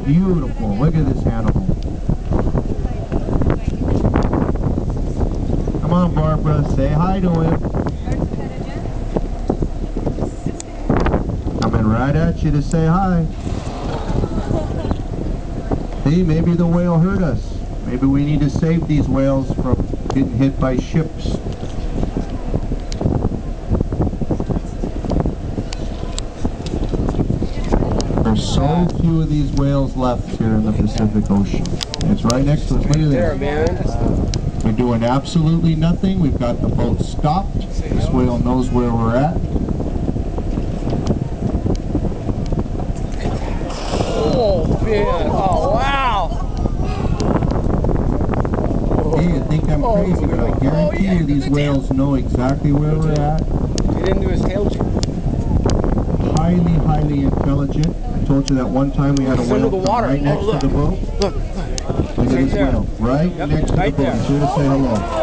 Beautiful. Look at this animal. Come on, Barbara. Say hi to him. Coming right at you to say hi. Hey, maybe the whale hurt us. Maybe we need to save these whales from getting hit by ships. There's so few of these whales left here in the Pacific Ocean. It's right next to us. Look at this. We're doing absolutely nothing. We've got the boat stopped. This whale knows where we're at. Oh man! Oh wow! Hey, you think I'm crazy, but I guarantee you these whales know exactly where we're at. Get into his tail tube. Highly, highly intelligent. I told you that one time we had a whale right next to the boat. Look at this whale, right next to the boat. He's here to say hello.